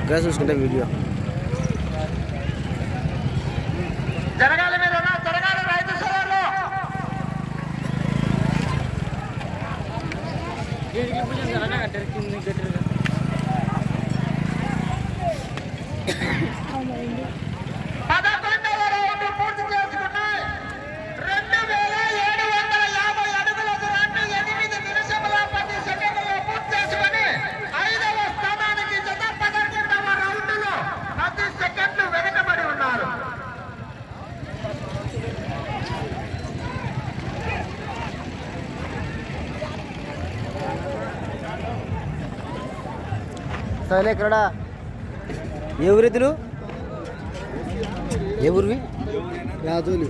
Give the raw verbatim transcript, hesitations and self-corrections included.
చక్కగా చూసుకుంటే వీడియో జరగాలి మీరు జరగాలి రైతు సోదరులు పదకొండవ రౌండ్ పూర్తి చేసుకున్నాయి. రెండు వేల ఏడు వందల యాభై అడుగుల దూరాన్ని ఎనిమిది నిమిషముల పది సెకండ్లలో పూర్తి చేసుకుని ఐదవ స్థానానికి జత పదకొండవ రౌండ్ లో పది సెకండ్లు వెనుకబడి ఉన్నారు. సరే ఇక్కడ ఏ ఊరితులు ఏ ఊరివి రాజులు